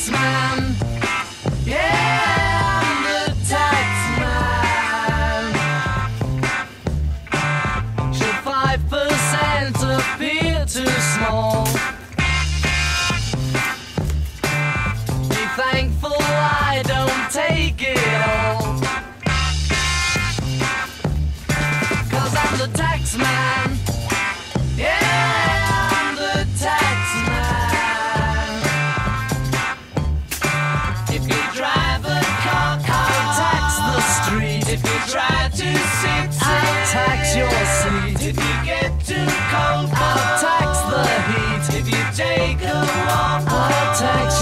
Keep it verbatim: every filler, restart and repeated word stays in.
tax man. Yeah, I'm the tax man. Should five percent appear too small? Be thankful I don't take it all. Cause I'm the tax man. Yeah, I'm the tax man. If you drive a car, I'll tax the street. If you try to sit, I'll tax your seat. If you get too cold, I'll tax the heat. If you take a walk, I'll tax